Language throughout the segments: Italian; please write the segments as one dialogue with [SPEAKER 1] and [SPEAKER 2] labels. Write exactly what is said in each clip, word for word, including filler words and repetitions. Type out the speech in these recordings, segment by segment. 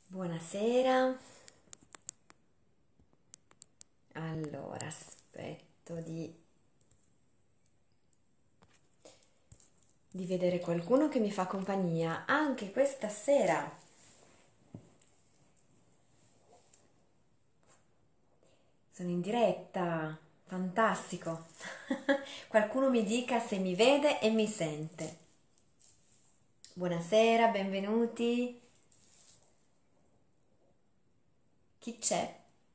[SPEAKER 1] Buonasera. Allora, aspetto di, di vedere qualcuno che mi fa compagnia anche questa sera. Sono in diretta, fantastico. Qualcuno mi dica se mi vede e mi sente. Buonasera, benvenuti. Chi c'è?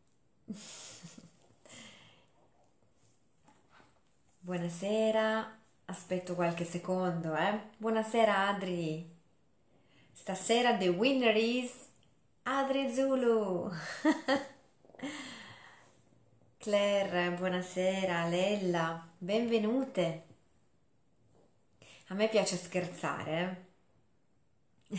[SPEAKER 1] Buonasera, aspetto qualche secondo, eh. Buonasera Adri. Stasera the winner is Adri Zulu. Claire, buonasera, Lella, benvenute. A me piace scherzare, eh?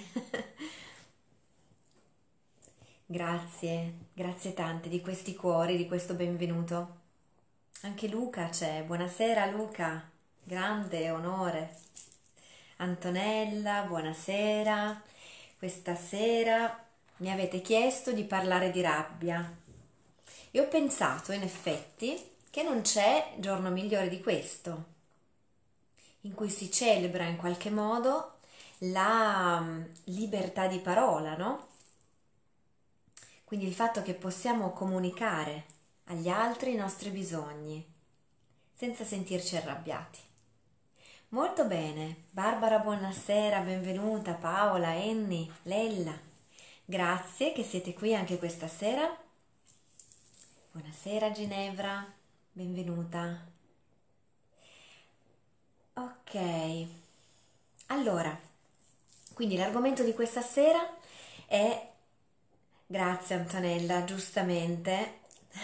[SPEAKER 1] Grazie, grazie tante di questi cuori, di questo benvenuto. Anche Luca c'è, buonasera Luca, grande onore. Antonella, buonasera. Questa sera mi avete chiesto di parlare di rabbia e ho pensato in effetti che non c'è giorno migliore di questo, in cui si celebra in qualche modo la mm, libertà di parola, no? Quindi il fatto che possiamo comunicare agli altri i nostri bisogni senza sentirci arrabbiati. Molto bene, Barbara, buonasera, benvenuta, Paola, Enni, Lella. Grazie che siete qui anche questa sera. Buonasera Ginevra, benvenuta. Ok, allora, quindi l'argomento di questa sera è, grazie Antonella, giustamente,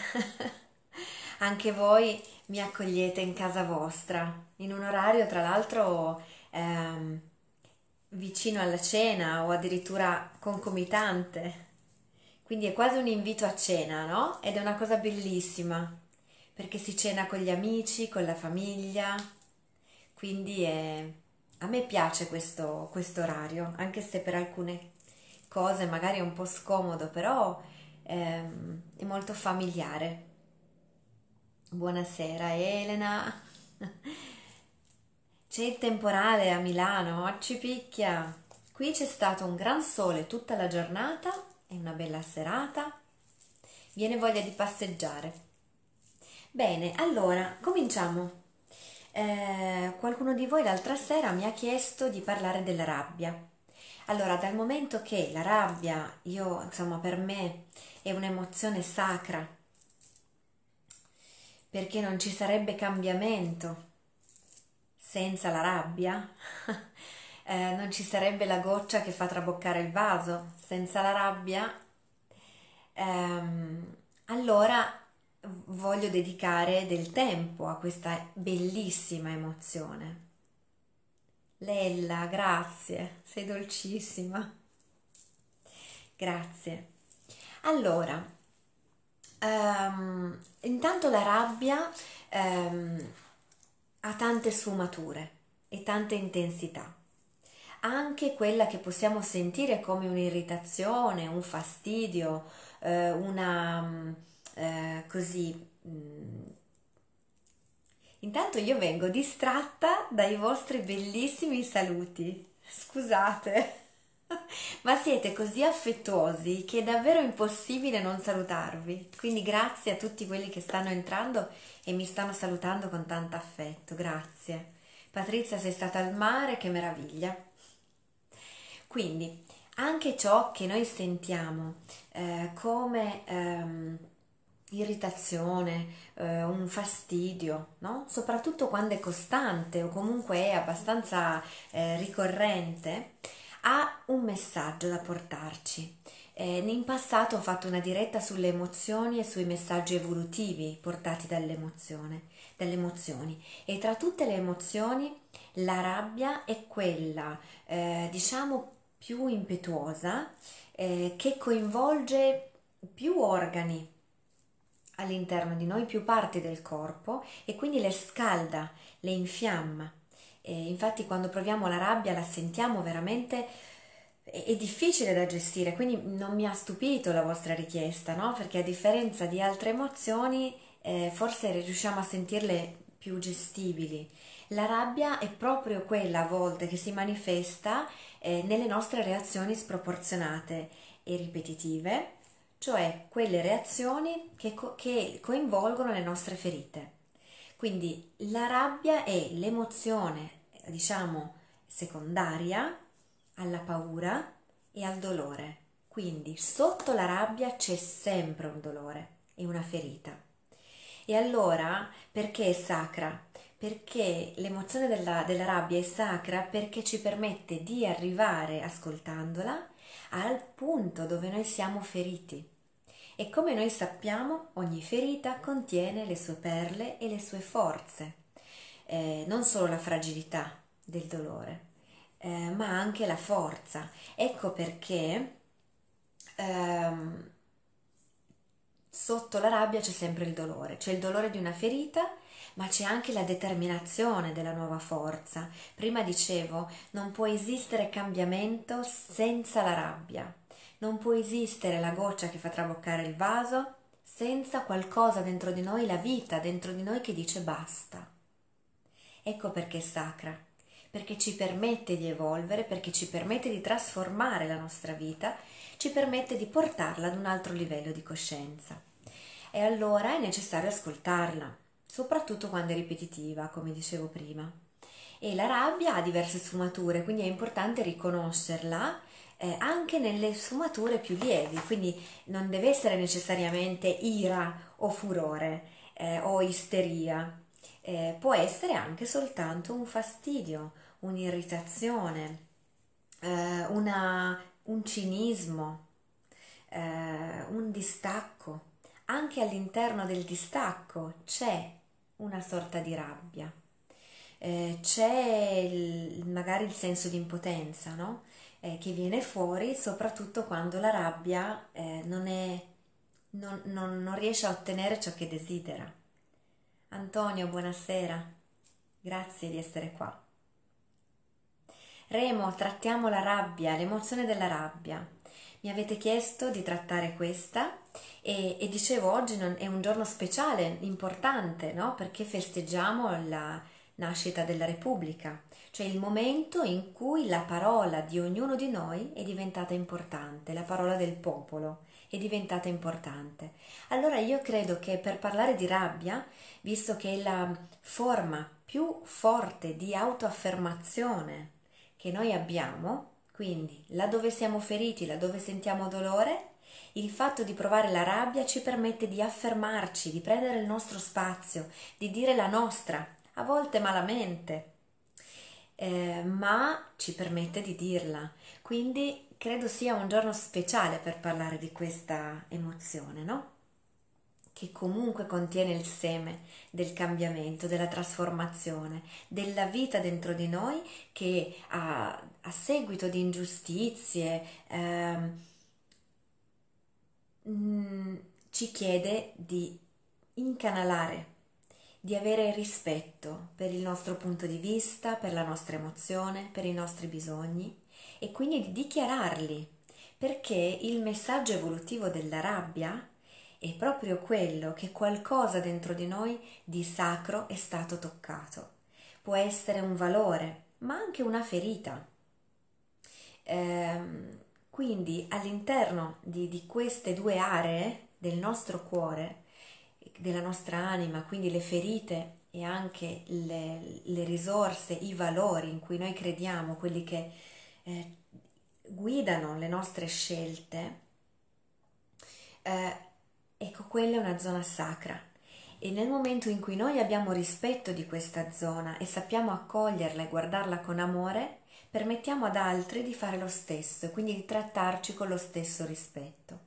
[SPEAKER 1] anche voi mi accogliete in casa vostra, in un orario tra l'altro ehm, vicino alla cena o addirittura concomitante. Quindi è quasi un invito a cena, no? Ed è una cosa bellissima, perché si cena con gli amici, con la famiglia, quindi è- a me piace questo, questo orario, anche se per alcune cose magari è un po' scomodo, però ehm, è molto familiare. Buonasera Elena. C'è il temporale a Milano, oggi picchia. Qui c'è stato un gran sole tutta la giornata e una bella serata. Viene voglia di passeggiare. Bene, allora, cominciamo. Eh, qualcuno di voi l'altra sera mi ha chiesto di parlare della rabbia. Allora, dal momento che la rabbia, io, insomma, per me è un'emozione sacra, perché non ci sarebbe cambiamento senza la rabbia, eh, non ci sarebbe la goccia che fa traboccare il vaso, senza la rabbia, ehm, allora voglio dedicare del tempo a questa bellissima emozione. Lella, grazie, sei dolcissima. Grazie. Allora, ehm, intanto la rabbia ehm, ha tante sfumature e tante intensità. Anche quella che possiamo sentire come un'irritazione, un fastidio, eh, una mm, eh, così. mm. Intanto io vengo distratta dai vostri bellissimi saluti. Scusate, ma siete così affettuosi che è davvero impossibile non salutarvi. Quindi grazie a tutti quelli che stanno entrando e mi stanno salutando con tanto affetto. Grazie. Patrizia, sei stata al mare, che meraviglia. Quindi anche ciò che noi sentiamo eh, come ehm, irritazione, eh, un fastidio, no? Soprattutto quando è costante o comunque è abbastanza eh, ricorrente, ha un messaggio da portarci. Eh, in passato ho fatto una diretta sulle emozioni e sui messaggi evolutivi portati dall'emozione, dalle emozioni, e tra tutte le emozioni la rabbia è quella, eh, diciamo, più impetuosa, eh, che coinvolge più organi all'interno di noi, più parti del corpo e quindi le scalda, le infiamma. E infatti quando proviamo la rabbia la sentiamo veramente è, è difficile da gestire, quindi non mi ha stupito la vostra richiesta, no? Perché a differenza di altre emozioni, eh, forse riusciamo a sentirle più gestibili. La rabbia è proprio quella a volte che si manifesta eh, nelle nostre reazioni sproporzionate e ripetitive, cioè quelle reazioni che, co- che coinvolgono le nostre ferite. Quindi la rabbia è l'emozione, diciamo, secondaria alla paura e al dolore. Quindi sotto la rabbia c'è sempre un dolore e una ferita. E allora perché è sacra? Perché l'emozione della, della rabbia è sacra perché ci permette di arrivare, ascoltandola, al punto dove noi siamo feriti. E come noi sappiamo, ogni ferita contiene le sue perle e le sue forze, eh, non solo la fragilità del dolore, eh, ma anche la forza. Ecco perché ehm, sotto la rabbia c'è sempre il dolore, c'è il dolore di una ferita, ma c'è anche la determinazione della nuova forza. Prima dicevo, non può esistere cambiamento senza la rabbia, non può esistere la goccia che fa traboccare il vaso senza qualcosa dentro di noi, la vita dentro di noi che dice basta. Ecco perché è sacra, perché ci permette di evolvere, perché ci permette di trasformare la nostra vita, ci permette di portarla ad un altro livello di coscienza. E allora è necessario ascoltarla, soprattutto quando è ripetitiva, come dicevo prima. E la rabbia ha diverse sfumature, quindi è importante riconoscerla eh, anche nelle sfumature più lievi, quindi non deve essere necessariamente ira o furore eh, o isteria, eh, può essere anche soltanto un fastidio, un'irritazione, eh, una, un cinismo, eh, un distacco. Anche all'interno del distacco c'è una sorta di rabbia, eh, c'è il- magari il senso di impotenza, no? Eh, che viene fuori soprattutto quando la rabbia eh, non è, non, non- non riesce a ottenere ciò che desidera. Antonio, buonasera, grazie di essere qua. Remo, trattiamo la rabbia, l'emozione della rabbia. Mi avete chiesto di trattare questa e, e dicevo oggi non- è un giorno speciale, importante, no? Perché festeggiamo la nascita della Repubblica, cioè il momento in cui la parola di ognuno di noi è diventata importante, la parola del popolo è diventata importante. Allora io credo che per parlare di rabbia, visto che è la forma più forte di autoaffermazione che noi abbiamo, quindi laddove siamo feriti, laddove sentiamo dolore, il fatto di provare la rabbia ci permette di affermarci, di prendere il nostro spazio, di dire la nostra, a volte malamente, eh, ma ci permette di dirla. Quindi credo sia un giorno speciale per parlare di questa emozione, no? Che comunque contiene il seme del cambiamento, della trasformazione, della vita dentro di noi che a, a seguito di ingiustizie ehm, mm, ci chiede di incanalare, di avere rispetto per il nostro punto di vista, per la nostra emozione, per i nostri bisogni e quindi di dichiararli, perché il messaggio evolutivo della rabbia è proprio quello che qualcosa dentro di noi di sacro è stato toccato. Può essere un valore, ma anche una ferita. Ehm, quindi all'interno di, di queste due aree del nostro cuore, della nostra anima, quindi le ferite e anche le, le risorse, i valori in cui noi crediamo, quelli che eh, guidano le nostre scelte, eh, ecco, quella è una zona sacra. E nel momento in cui noi abbiamo rispetto di questa zona e sappiamo accoglierla e guardarla con amore, permettiamo ad altri di fare lo stesso e quindi di trattarci con lo stesso rispetto.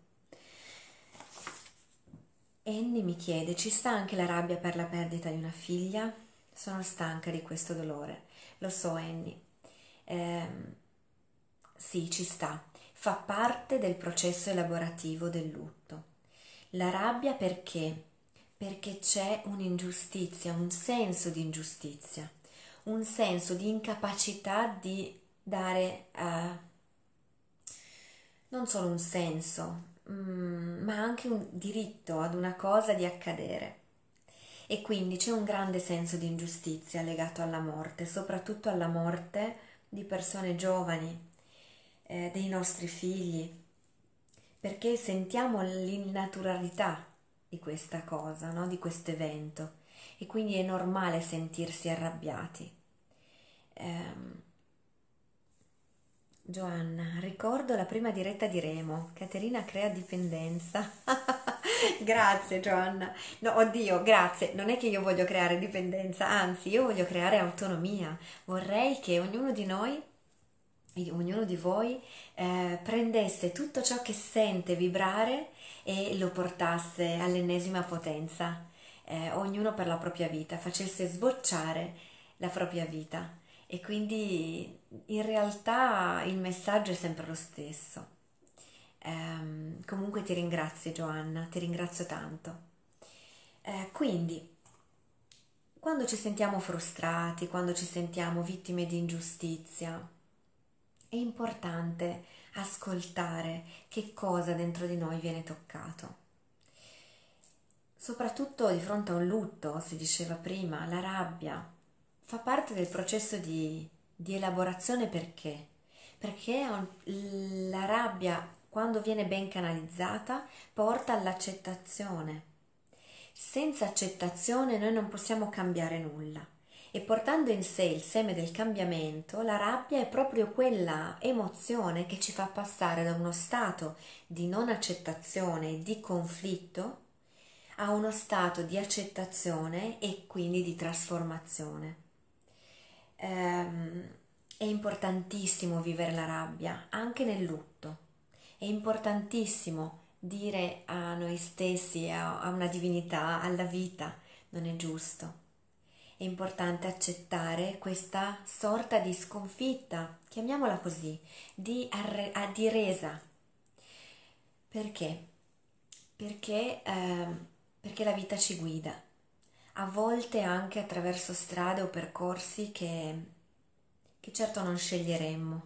[SPEAKER 1] Annie mi chiede, ci sta anche la rabbia per la perdita di una figlia? Sono stanca di questo dolore. Lo so, Annie. Ehm, sì, ci sta. Fa parte del processo elaborativo del lutto. La rabbia perché? Perché c'è un'ingiustizia, un senso di ingiustizia, un senso di incapacità di dare, uh, non solo un senso, mm, ma anche un diritto ad una cosa di accadere. E quindi c'è un grande senso di ingiustizia legato alla morte, soprattutto alla morte di persone giovani, eh, dei nostri figli, perché sentiamo l'innaturalità di questa cosa, no? Di questo evento, e quindi è normale sentirsi arrabbiati. Ehm, Giovanna, ricordo la prima diretta di Remo, Caterina crea dipendenza. Grazie Giovanna. No, oddio, grazie. Non è che io voglio creare dipendenza, anzi, io voglio creare autonomia. Vorrei che ognuno di noi, ognuno di voi, eh, prendesse tutto ciò che sente vibrare e lo portasse all'ennesima potenza. Eh, ognuno per la propria vita, facesse sbocciare la propria vita. E quindi in realtà il messaggio è sempre lo stesso. Ehm, comunque ti ringrazio Giovanna, ti ringrazio tanto. Eh, quindi, quando ci sentiamo frustrati, quando ci sentiamo vittime di ingiustizia, è importante ascoltare che cosa dentro di noi viene toccato. Soprattutto di fronte a un lutto, si diceva prima, la rabbia fa parte del processo di, di elaborazione perché? Perché la rabbia, quando viene ben canalizzata, porta all'accettazione. Senza accettazione noi non possiamo cambiare nulla. E portando in sé il seme del cambiamento, la rabbia è proprio quella emozione che ci fa passare da uno stato di non accettazione e di conflitto a uno stato di accettazione e quindi di trasformazione. Ehm, è importantissimo vivere la rabbia anche nel lutto. È importantissimo dire a noi stessi, a, a una divinità, alla vita, non è giusto. È importante accettare questa sorta di sconfitta, chiamiamola così, di, arre- a- di resa. Perché? Perché, ehm, perché la vita ci guida, a volte anche attraverso strade o percorsi che, che certo non sceglieremmo,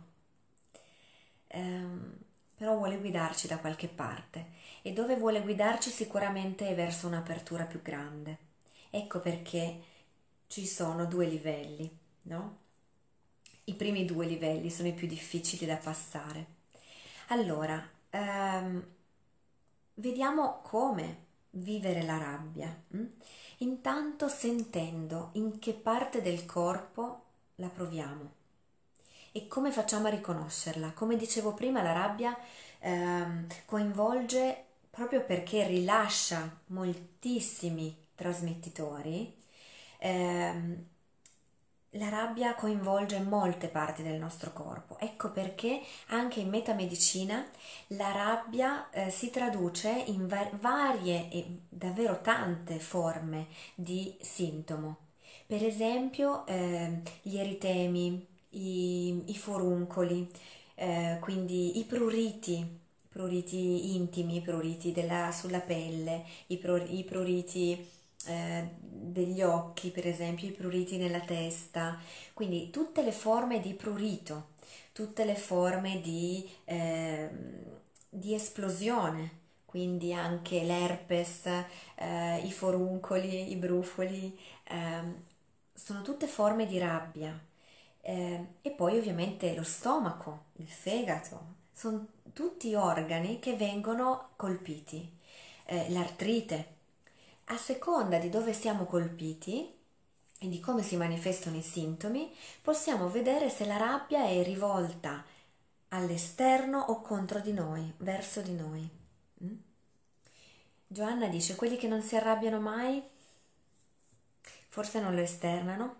[SPEAKER 1] ehm, però vuole guidarci da qualche parte e dove vuole guidarci sicuramente è verso un'apertura più grande. Ecco perché ci sono due livelli, no? I primi due livelli sono i più difficili da passare. Allora, ehm, vediamo come vivere la rabbia. hm? Intanto sentendo in che parte del corpo la proviamo e come facciamo a riconoscerla. Come dicevo prima, la rabbia ehm, coinvolge proprio perché rilascia moltissimi trasmettitori. ehm, la rabbia coinvolge molte parti del nostro corpo, ecco perché anche in metamedicina la rabbia eh, si traduce in va- varie e davvero tante forme di sintomo. Per esempio eh, gli eritemi, i, i foruncoli, eh, quindi i pruriti, pruriti intimi, i pruriti della- sulla pelle, i, pro- i pruriti eh, degli occhi, per esempio, i pruriti nella testa, quindi tutte le forme di prurito, tutte le forme di, ehm, di esplosione, quindi anche l'herpes, eh, i foruncoli, i brufoli, ehm, sono tutte forme di rabbia. Eh, e poi ovviamente lo stomaco, il fegato, sono tutti organi che vengono colpiti. Eh, l'artrite. A seconda di dove siamo colpiti e di come si manifestano i sintomi, possiamo vedere se la rabbia è rivolta all'esterno o contro di noi, verso di noi. Mm? Giovanna dice, quelli che non si arrabbiano mai, forse non lo esternano.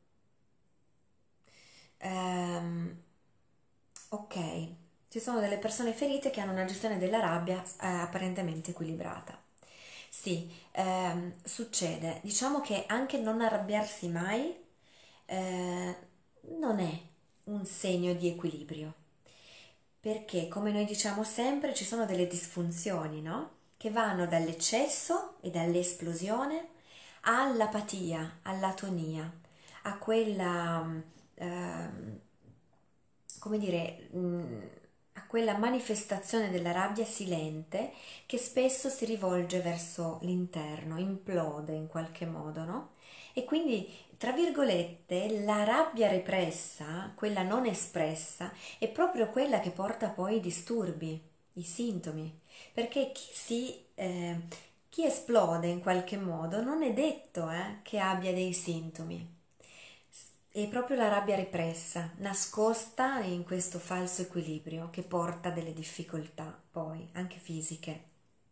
[SPEAKER 1] Ehm, ok, ci sono delle persone ferite che hanno una gestione della rabbia eh, apparentemente equilibrata. Sì, ehm, succede. Diciamo che anche non arrabbiarsi mai eh, non è un segno di equilibrio, perché come noi diciamo sempre ci sono delle disfunzioni, no? Che vanno dall'eccesso e dall'esplosione all'apatia, all'atonia, a quella, mm, ehm, come dire, mm, a quella manifestazione della rabbia silente che spesso si rivolge verso l'interno, implode in qualche modo, no? E quindi, tra virgolette, la rabbia repressa, quella non espressa, è proprio quella che porta poi i disturbi, i sintomi, perché chi si... Eh, chi esplode in qualche modo non è detto eh, che abbia dei sintomi. È proprio la rabbia repressa, nascosta in questo falso equilibrio che porta delle difficoltà, poi anche fisiche.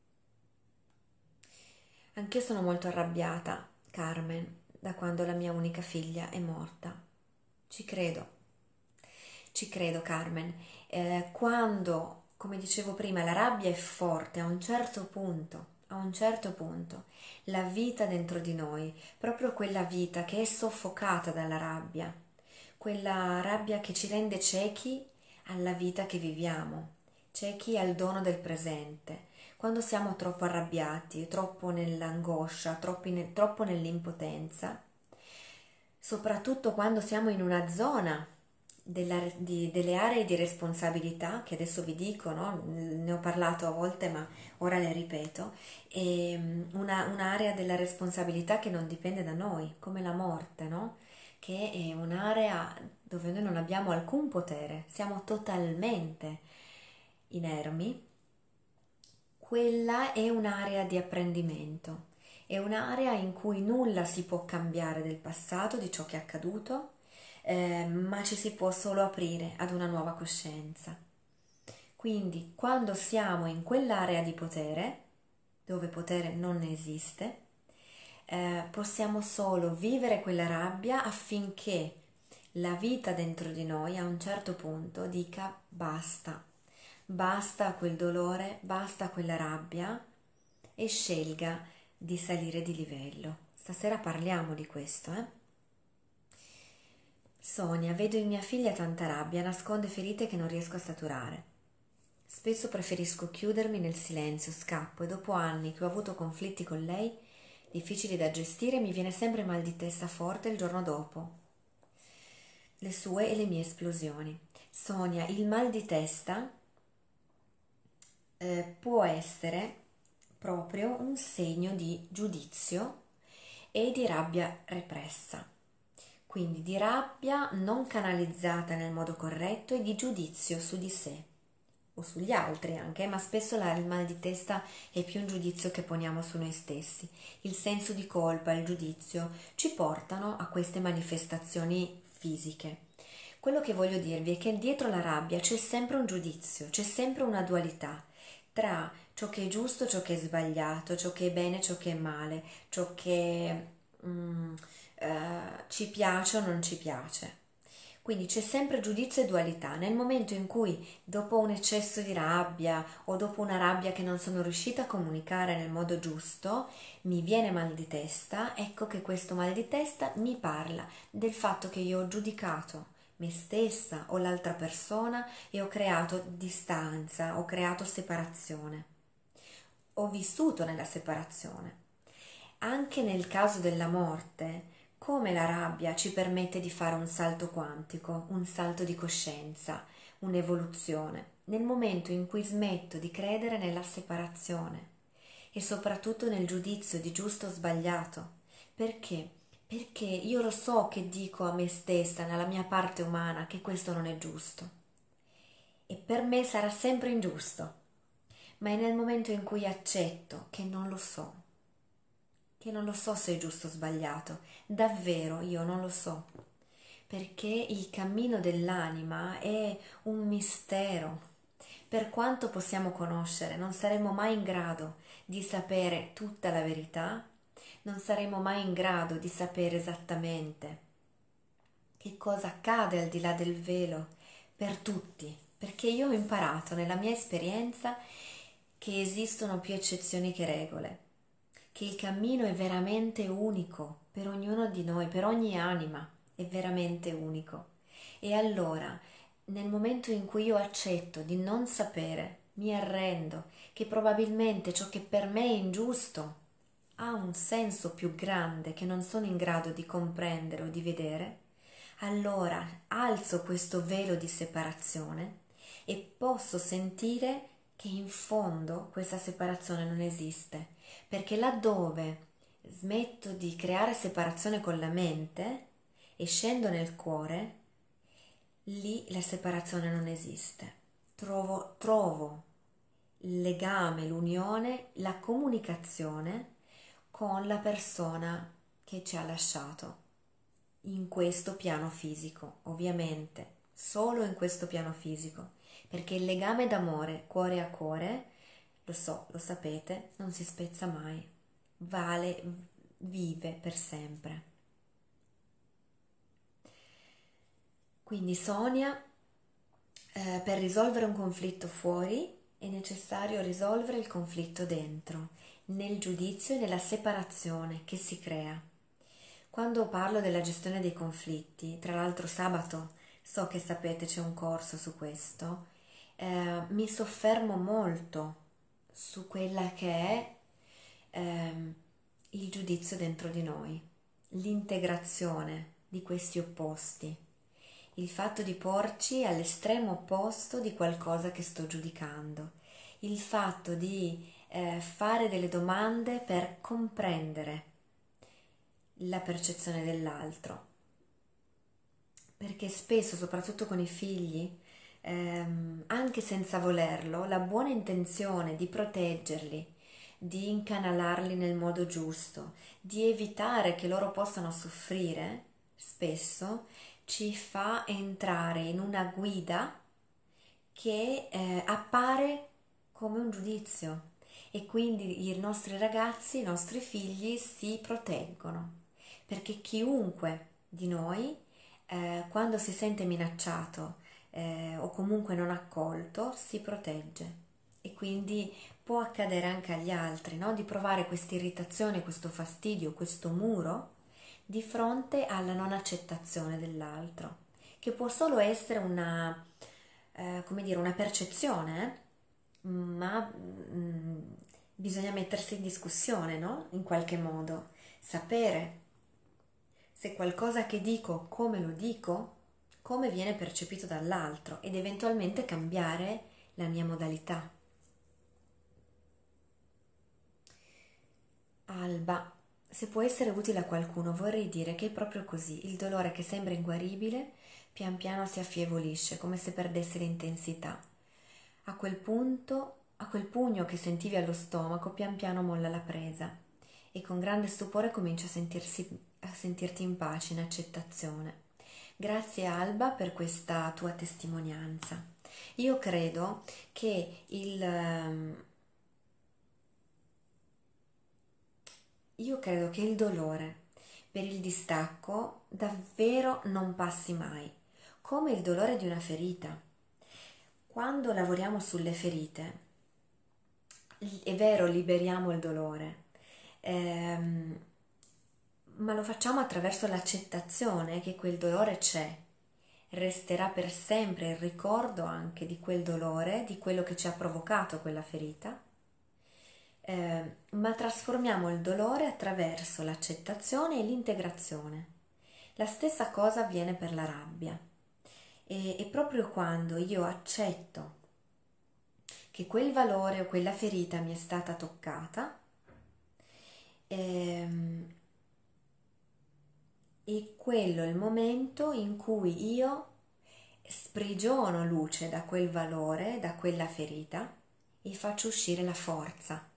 [SPEAKER 1] Anch'io sono molto arrabbiata, Carmen, da quando la mia unica figlia è morta. Ci credo, ci credo, Carmen. Eh, quando, come dicevo prima, la rabbia è forte a un certo punto, a un certo punto, la vita dentro di noi, proprio quella vita che è soffocata dalla rabbia, quella rabbia che ci rende ciechi alla vita che viviamo, ciechi al dono del presente. Quando siamo troppo arrabbiati, troppo nell'angoscia, troppo, in, troppo nell'impotenza, soprattutto quando siamo in una zona della, di, delle aree di responsabilità, che adesso vi dico, no? Ne ho parlato a volte, ma ora le ripeto, e una, un'area della responsabilità che non dipende da noi, come la morte, no? Che è un'area dove noi non abbiamo alcun potere, siamo totalmente inermi. Quella è un'area di apprendimento, è un'area in cui nulla si può cambiare del passato, di ciò che è accaduto, eh, ma ci si può solo aprire ad una nuova coscienza. Quindi quando siamo in quell'area di potere, dove potere non esiste, eh, possiamo solo vivere quella rabbia affinché la vita dentro di noi a un certo punto dica basta, basta quel dolore, basta quella rabbia e scelga di salire di livello. Stasera parliamo di questo, eh? Sonia, vedo in mia figlia tanta rabbia, nasconde ferite che non riesco a saturare. Spesso preferisco chiudermi nel silenzio, scappo e dopo anni che ho avuto conflitti con lei, difficili da gestire, mi viene sempre mal di testa forte il giorno dopo. Le sue e le mie esplosioni. Sonia, il mal di testa eh, può essere proprio un segno di giudizio e di rabbia repressa. Quindi di rabbia non canalizzata nel modo corretto e di giudizio su di sé o sugli altri anche, ma spesso la, il mal di testa è più un giudizio che poniamo su noi stessi. Il senso di colpa e il giudizio ci portano a queste manifestazioni fisiche. Quello che voglio dirvi è che dietro la rabbia c'è sempre un giudizio, c'è sempre una dualità tra ciò che è giusto, ciò che è sbagliato, ciò che è bene, ciò che è male, ciò che mm, eh, ci piace o non ci piace. Quindi c'è sempre giudizio e dualità. Nel momento in cui, dopo un eccesso di rabbia o dopo una rabbia che non sono riuscita a comunicare nel modo giusto, mi viene mal di testa, ecco che questo mal di testa mi parla del fatto che io ho giudicato me stessa o l'altra persona e ho creato distanza, ho creato separazione. Ho vissuto nella separazione. Anche nel caso della morte, come la rabbia ci permette di fare un salto quantico, un salto di coscienza, un'evoluzione, nel momento in cui smetto di credere nella separazione e soprattutto nel giudizio di giusto o sbagliato. Perché? Perché io lo so che dico a me stessa, nella mia parte umana, che questo non è giusto. E per me sarà sempre ingiusto. Ma è nel momento in cui accetto che non lo so, che non lo so se è giusto o sbagliato, davvero io non lo so, perché il cammino dell'anima è un mistero. Per quanto possiamo conoscere, non saremo mai in grado di sapere tutta la verità, non saremo mai in grado di sapere esattamente che cosa accade al di là del velo per tutti, perché io ho imparato nella mia esperienza che esistono più eccezioni che regole, che il cammino è veramente unico per ognuno di noi, per ogni anima è veramente unico. E allora, nel momento in cui io accetto di non sapere, mi arrendo, che probabilmente ciò che per me è ingiusto ha un senso più grande che non sono in grado di comprendere o di vedere, allora alzo questo velo di separazione e posso sentire che in fondo questa separazione non esiste, perché laddove smetto di creare separazione con la mente e scendo nel cuore, lì la separazione non esiste. Trovo, trovo il legame, l'unione, la comunicazione con la persona che ci ha lasciato in questo piano fisico, ovviamente, solo in questo piano fisico, perché il legame d'amore cuore a cuore, lo so, lo sapete, non si spezza mai, vale, vive per sempre. Quindi Sonia, eh, per risolvere un conflitto fuori è necessario risolvere il conflitto dentro, nel giudizio e nella separazione che si crea. Quando parlo della gestione dei conflitti, tra l'altro sabato so che sapete c'è un corso su questo, eh, mi soffermo molto su quella che è ehm, il giudizio dentro di noi, l'integrazione di questi opposti, il fatto di porci all'estremo opposto di qualcosa che sto giudicando, il fatto di eh, fare delle domande per comprendere la percezione dell'altro, perché spesso, soprattutto con i figli, ehm, anche senza volerlo, la buona intenzione di proteggerli, di incanalarli nel modo giusto, di evitare che loro possano soffrire, spesso ci fa entrare in una guida che eh, appare come un giudizio e quindi i nostri ragazzi, i nostri figli si proteggono, perché chiunque di noi eh, quando si sente minacciato eh, o comunque non accolto si protegge e quindi può accadere anche agli altri, no? Di provare questa irritazione, questo fastidio, questo muro di fronte alla non accettazione dell'altro, che può solo essere una, eh, come dire, una percezione, eh? ma mm, bisogna mettersi in discussione, no? In qualche modo, sapere se qualcosa che dico, come lo dico, come viene percepito dall'altro ed eventualmente cambiare la mia modalità. Alba, se può essere utile a qualcuno, vorrei dire che è proprio così, il dolore che sembra inguaribile pian piano si affievolisce, come se perdesse l'intensità. A quel punto, a quel pugno che sentivi allo stomaco, pian piano molla la presa e con grande stupore cominci a sentirsi, a sentirti in pace, in accettazione. Grazie Alba per questa tua testimonianza. Io credo che il... ehm, Io credo che il dolore per il distacco davvero non passi mai, come il dolore di una ferita. Quando lavoriamo sulle ferite, è vero, liberiamo il dolore, ehm, ma lo facciamo attraverso l'accettazione che quel dolore c'è. Resterà per sempre il ricordo anche di quel dolore, di quello che ci ha provocato quella ferita, eh, ma trasformiamo il dolore attraverso l'accettazione e l'integrazione. La stessa cosa avviene per la rabbia. E, e proprio quando io accetto che quel valore o quella ferita mi è stata toccata, ehm, e quello è il momento in cui io sprigiono luce da quel valore, da quella ferita e faccio uscire la forza.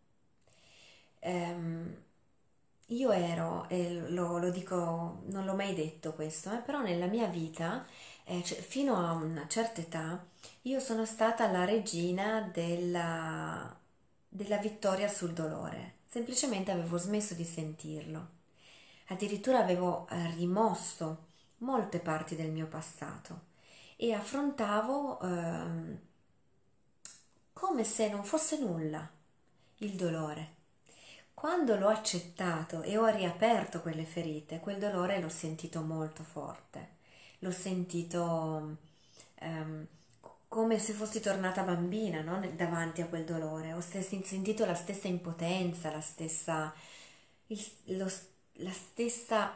[SPEAKER 1] Um, io ero, e lo, lo dico, non l'ho mai detto questo, eh, però nella mia vita, eh, cioè, fino a una certa età, io sono stata la regina della, della vittoria sul dolore. Semplicemente avevo smesso di sentirlo. Addirittura avevo eh, rimosso molte parti del mio passato e affrontavo ehm, come se non fosse nulla il dolore. Quando l'ho accettato e ho riaperto quelle ferite, quel dolore l'ho sentito molto forte, l'ho sentito ehm, come se fossi tornata bambina, no? Davanti a quel dolore, ho sentito la stessa impotenza, la stessa, il, lo, la stessa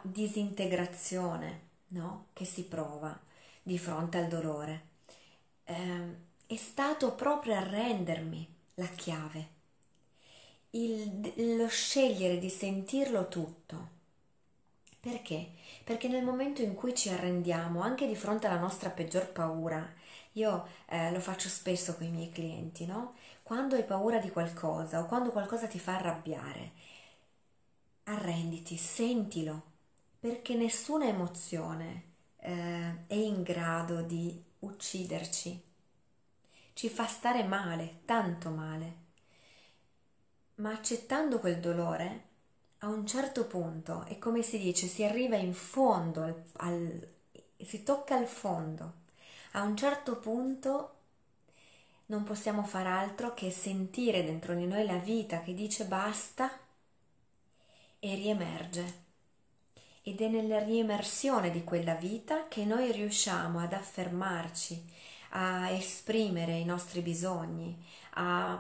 [SPEAKER 1] disintegrazione, no? Che si prova di fronte al dolore. Eh, è stato proprio arrendermi la chiave, il, lo scegliere di sentirlo tutto. Perché? Perché nel momento in cui ci arrendiamo, anche di fronte alla nostra peggior paura, io eh, lo faccio spesso con i miei clienti, no? Quando hai paura di qualcosa o quando qualcosa ti fa arrabbiare, arrenditi, sentilo, perché nessuna emozione eh, è in grado di ucciderci, ci fa stare male, tanto male, ma accettando quel dolore, a un certo punto, è come si dice, si arriva in fondo, al, al, si tocca al fondo, a un certo punto non possiamo far altro che sentire dentro di noi la vita che dice basta e riemerge. Ed è nella riemersione di quella vita che noi riusciamo ad affermarci, a esprimere i nostri bisogni, a,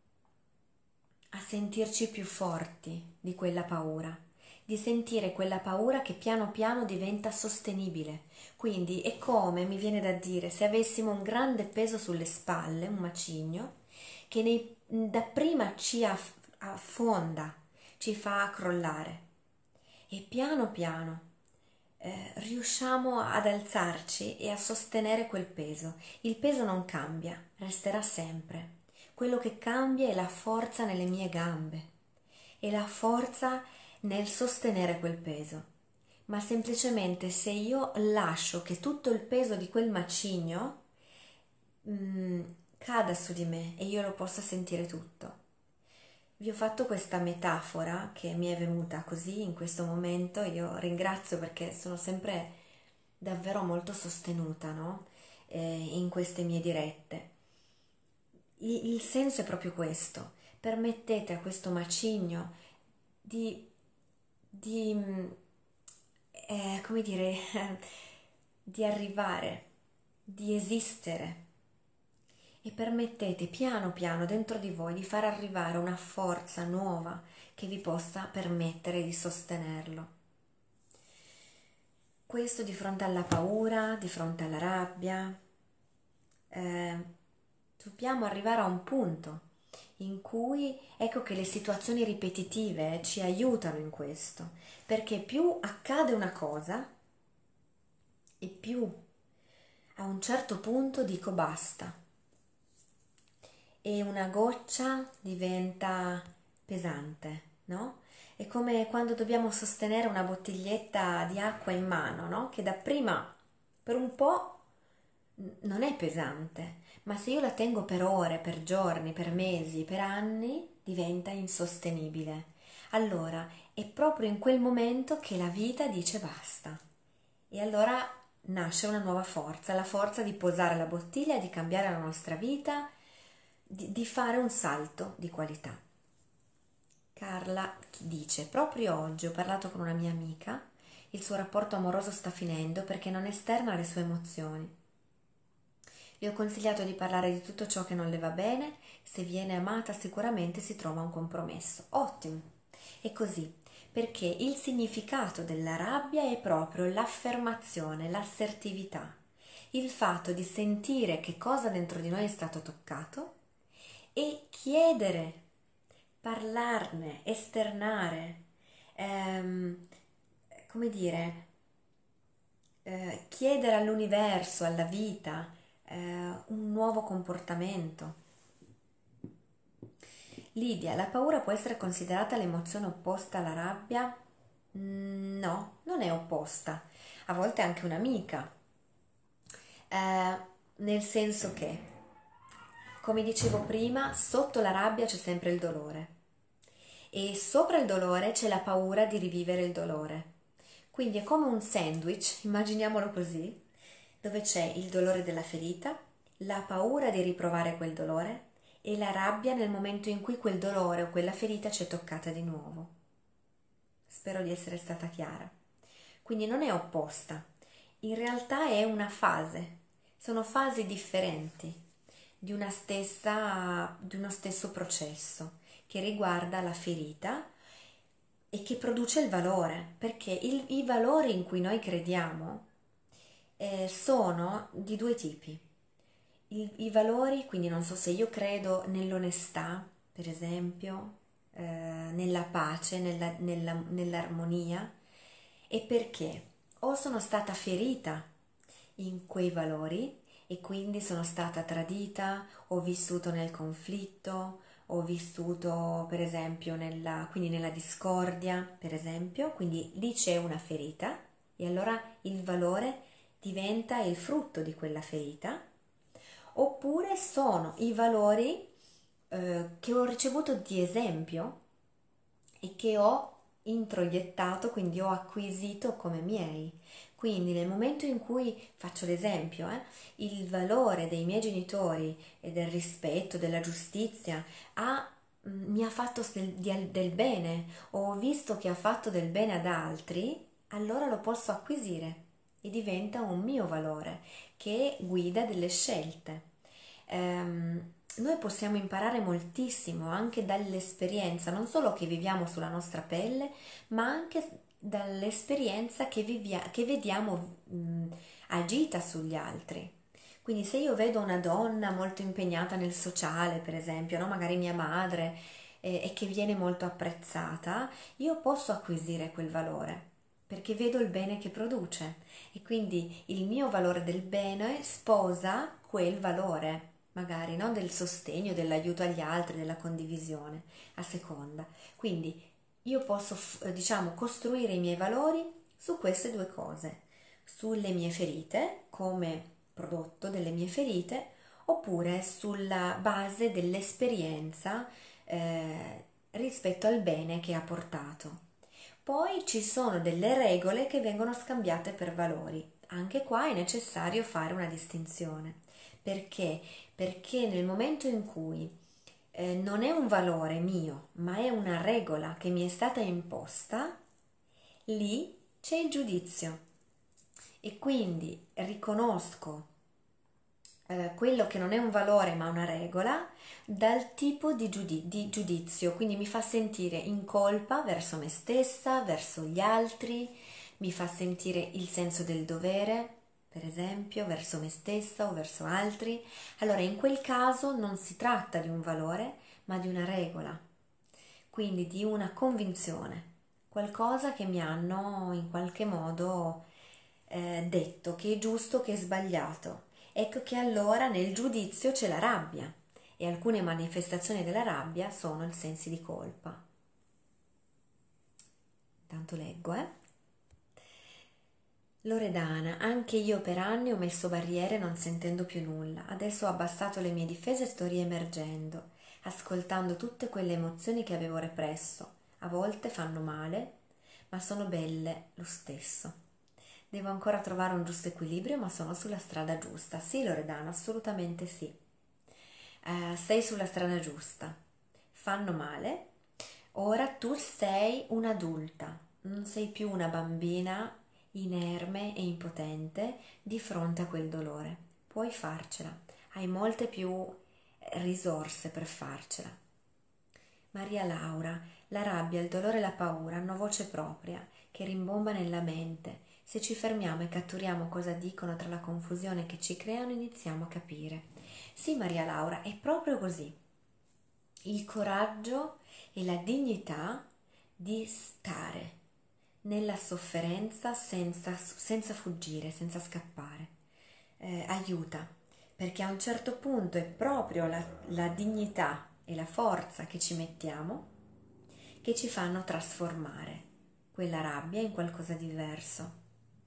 [SPEAKER 1] a sentirci più forti di quella paura, di sentire quella paura che piano piano diventa sostenibile. Quindi è come, mi viene da dire, se avessimo un grande peso sulle spalle, un macigno, che nei, dapprima ci aff- affonda, ci fa crollare. E piano piano eh, riusciamo ad alzarci e a sostenere quel peso. Il peso non cambia, resterà sempre. Quello che cambia è la forza nelle mie gambe, è la forza nel sostenere quel peso. Ma semplicemente se io lascio che tutto il peso di quel macigno mh, cada su di me e io lo possa sentire tutto. Vi ho fatto questa metafora che mi è venuta così in questo momento, io ringrazio perché sono sempre davvero molto sostenuta, no? Eh, in queste mie dirette. Il, il senso è proprio questo: permettete a questo macigno di, di eh, come dire, di arrivare, di esistere, e permettete piano piano dentro di voi di far arrivare una forza nuova che vi possa permettere di sostenerlo. Questo di fronte alla paura, di fronte alla rabbia, eh, dobbiamo arrivare a un punto in cui ecco che le situazioni ripetitive ci aiutano in questo, perché più accade una cosa e più a un certo punto dico basta, e una goccia diventa pesante, no? È come quando dobbiamo sostenere una bottiglietta di acqua in mano, no? Che dapprima per un po' non è pesante, ma se io la tengo per ore, per giorni, per mesi, per anni, diventa insostenibile. Allora è proprio in quel momento che la vita dice basta. E allora nasce una nuova forza, la forza di posare la bottiglia, di cambiare la nostra vita, di, di fare un salto di qualità. Carla dice: proprio oggi ho parlato con una mia amica, il suo rapporto amoroso sta finendo perché non esterna le sue emozioni. Le ho consigliato di parlare di tutto ciò che non le va bene, se viene amata sicuramente si trova un compromesso. Ottimo! E così, perché il significato della rabbia è proprio l'affermazione, l'assertività, il fatto di sentire che cosa dentro di noi è stato toccato e chiedere, parlarne, esternare, ehm, come dire, eh, chiedere all'universo, alla vita, eh, un nuovo comportamento. Lidia, la paura può essere considerata l'emozione opposta alla rabbia? Mm, no, non è opposta, a volte è anche un'amica, eh, nel senso che, come dicevo prima, sotto la rabbia c'è sempre il dolore e sopra il dolore c'è la paura di rivivere il dolore. Quindi è come un sandwich, immaginiamolo così, dove c'è il dolore della ferita, la paura di riprovare quel dolore e la rabbia nel momento in cui quel dolore o quella ferita ci è toccata di nuovo. Spero di essere stata chiara. Quindi non è opposta, in realtà è una fase, sono fasi differenti di una stessa, di uno stesso processo che riguarda la ferita e che produce il valore, perché il, i valori in cui noi crediamo eh, sono di due tipi. il- i valori, quindi non so se io credo nell'onestà, per esempio, eh, nella pace, nella- nella- nell'armonia, e perché o sono stata ferita in quei valori e quindi sono stata tradita, ho vissuto nel conflitto, ho vissuto per esempio nella, quindi nella discordia, per esempio, quindi lì c'è una ferita e allora il valore diventa il frutto di quella ferita, oppure sono i valori eh, che ho ricevuto di esempio e che ho introiettato, quindi ho acquisito come miei. Quindi nel momento in cui faccio l'esempio, eh, il valore dei miei genitori e del rispetto, della giustizia ha, mm, mi ha fatto del, di- del bene, o ho visto che ha fatto del bene ad altri, allora lo posso acquisire e diventa un mio valore che guida delle scelte. Ehm, noi possiamo imparare moltissimo anche dall'esperienza, non solo che viviamo sulla nostra pelle, ma anche dall'esperienza che, vivia- che vediamo mh, agita sugli altri. Quindi se io vedo una donna molto impegnata nel sociale, per esempio, no? Magari mia madre, eh, e che viene molto apprezzata, io posso acquisire quel valore perché vedo il bene che produce e quindi il mio valore del bene sposa quel valore, magari no? Del sostegno, dell'aiuto agli altri, della condivisione, a seconda. Quindi io posso, f- diciamo, costruire i miei valori su queste due cose, sulle mie ferite, come prodotto delle mie ferite, oppure sulla base dell'esperienza eh, rispetto al bene che ha portato. Poi ci sono delle regole che vengono scambiate per valori. Anche qua è necessario fare una distinzione. Perché? Perché nel momento in cui eh, non è un valore mio, ma è una regola che mi è stata imposta, lì c'è il giudizio e quindi riconosco eh, quello che non è un valore ma una regola dal tipo di, giudi- di giudizio, quindi mi fa sentire in colpa verso me stessa, verso gli altri, mi fa sentire il senso del dovere, per esempio, verso me stessa o verso altri. Allora, in quel caso non si tratta di un valore, ma di una regola, quindi di una convinzione, qualcosa che mi hanno in qualche modo eh, detto che è giusto, che è sbagliato. Ecco che allora nel giudizio c'è la rabbia e alcune manifestazioni della rabbia sono il sensi di colpa. Tanto leggo, eh. Loredana, anche io per anni ho messo barriere non sentendo più nulla. Adesso ho abbassato le mie difese e sto riemergendo, ascoltando tutte quelle emozioni che avevo represso. A volte fanno male, ma sono belle lo stesso. Devo ancora trovare un giusto equilibrio, ma sono sulla strada giusta. Sì, Loredana, assolutamente sì. Eh, sei sulla strada giusta. Fanno male. Ora tu sei un'adulta, non sei più una bambina inerme e impotente di fronte a quel dolore. Puoi farcela, hai molte più risorse per farcela. Maria Laura, la rabbia, il dolore e la paura hanno voce propria che rimbomba nella mente. Se ci fermiamo e catturiamo cosa dicono tra la confusione che ci creano, iniziamo a capire. Sì, Maria Laura, è proprio così. Il coraggio e la dignità di stare nella sofferenza senza, senza fuggire, senza scappare. Eh, aiuta, perché a un certo punto è proprio la, la dignità e la forza che ci mettiamo che ci fanno trasformare quella rabbia in qualcosa di diverso.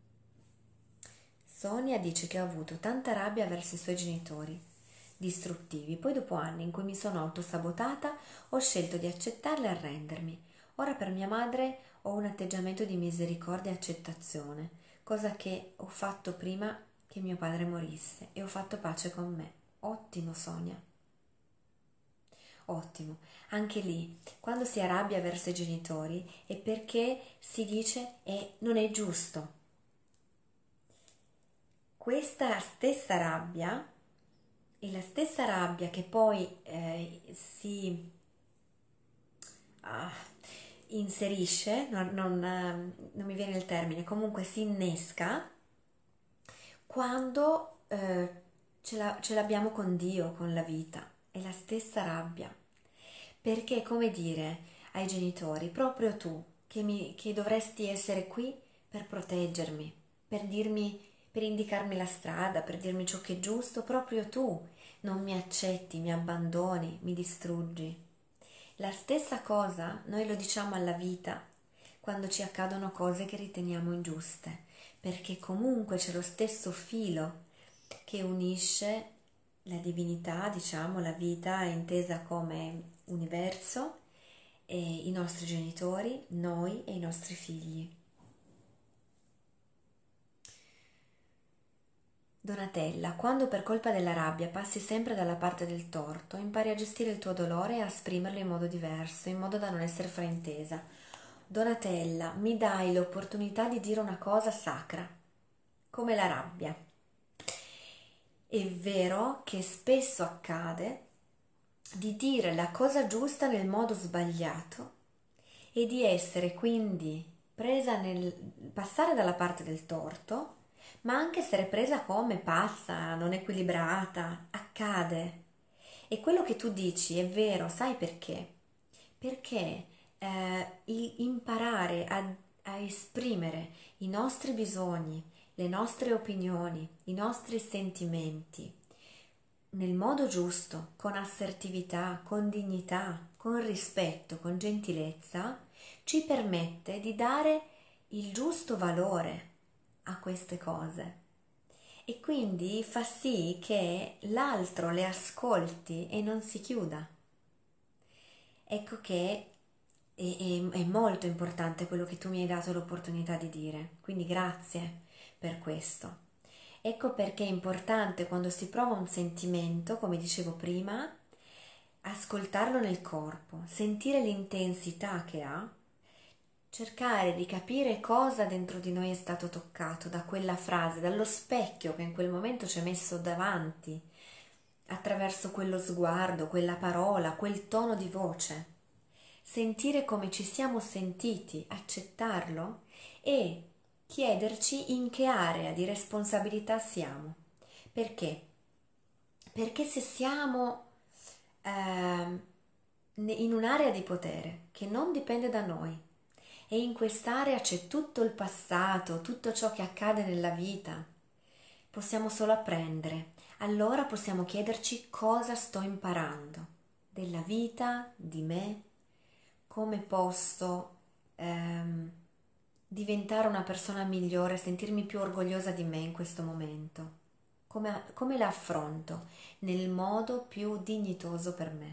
[SPEAKER 1] Sonia dice che ho avuto tanta rabbia verso i suoi genitori, distruttivi, poi dopo anni in cui mi sono autosabotata ho scelto di accettarla e arrendermi. Ora per mia madre ho un atteggiamento di misericordia e accettazione, cosa che ho fatto prima che mio padre morisse e ho fatto pace con me. Ottimo, Sonia. Ottimo. Anche lì, quando si arrabbia verso i genitori è perché si dice e non è giusto. Questa stessa rabbia è la stessa rabbia che poi eh, si ah, inserisce, non, non, eh, non mi viene il termine, comunque si innesca quando eh, ce la- ce l'abbiamo con Dio, con la vita, è la stessa rabbia. Perché, come dire ai genitori, proprio tu, che, mi, che dovresti essere qui per proteggermi, per dirmi, per indicarmi la strada, per dirmi ciò che è giusto, proprio tu non mi accetti, mi abbandoni, mi distruggi. La stessa cosa noi lo diciamo alla vita quando ci accadono cose che riteniamo ingiuste, perché comunque c'è lo stesso filo che unisce la divinità, diciamo, la vita intesa come universo, e i nostri genitori, noi e i nostri figli. Donatella, quando per colpa della rabbia passi sempre dalla parte del torto, impari a gestire il tuo dolore e a esprimerlo in modo diverso, in modo da non essere fraintesa. Donatella, mi dai l'opportunità di dire una cosa sacra, come la rabbia. È vero che spesso accade di dire la cosa giusta nel modo sbagliato e di essere quindi presa nel passare dalla parte del torto, ma anche essere presa come pazza, non equilibrata, accade. E quello che tu dici è vero, sai perché? Perché eh, il- imparare a, a esprimere i nostri bisogni, le nostre opinioni, i nostri sentimenti nel modo giusto, con assertività, con dignità, con rispetto, con gentilezza, ci permette di dare il giusto valore a queste cose e quindi fa sì che l'altro le ascolti e non si chiuda. Ecco che è, è- è molto importante quello che tu mi hai dato l'opportunità di dire, quindi grazie per questo. Ecco perché è importante quando si prova un sentimento, come dicevo prima, ascoltarlo nel corpo, sentire l'intensità che ha, cercare di capire cosa dentro di noi è stato toccato da quella frase, dallo specchio che in quel momento ci è messo davanti, attraverso quello sguardo, quella parola, quel tono di voce. Sentire come ci siamo sentiti, accettarlo e chiederci in che area di responsabilità siamo. Perché? Perché se siamo ehm, in un'area di potere che non dipende da noi e in quest'area c'è tutto il passato, tutto ciò che accade nella vita, possiamo solo apprendere. Allora possiamo chiederci cosa sto imparando della vita, di me, come posso ehm, diventare una persona migliore, sentirmi più orgogliosa di me in questo momento, come, come la affronto nel modo più dignitoso per me.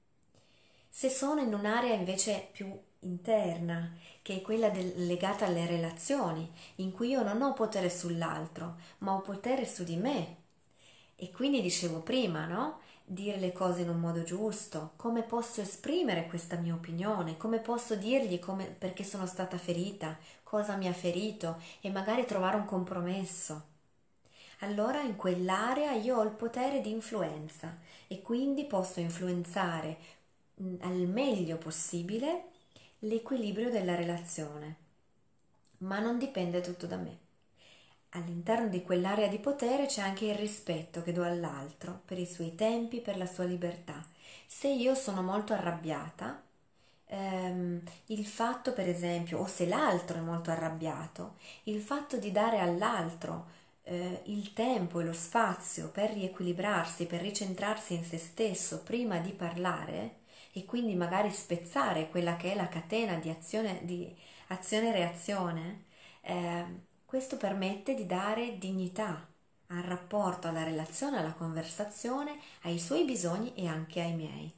[SPEAKER 1] Se sono in un'area invece più interna, che è quella del- legata alle relazioni, in cui io non ho potere sull'altro, ma ho potere su di me, e quindi dicevo prima, no? Dire le cose in un modo giusto, come posso esprimere questa mia opinione, come posso dirgli come, perché sono stata ferita, cosa mi ha ferito e magari trovare un compromesso. Allora in quell'area io ho il potere di influenza e quindi posso influenzare mh, al meglio possibile l'equilibrio della relazione, ma non dipende tutto da me. All'interno di quell'area di potere c'è anche il rispetto che do all'altro per i suoi tempi, per la sua libertà. Se io sono molto arrabbiata, ehm, il fatto per esempio, o se l'altro è molto arrabbiato, il fatto di dare all'altro eh, il tempo e lo spazio per riequilibrarsi, per ricentrarsi in se stesso prima di parlare e quindi magari spezzare quella che è la catena di azione, di azione-reazione, eh, questo permette di dare dignità al rapporto, alla relazione, alla conversazione, ai suoi bisogni e anche ai miei.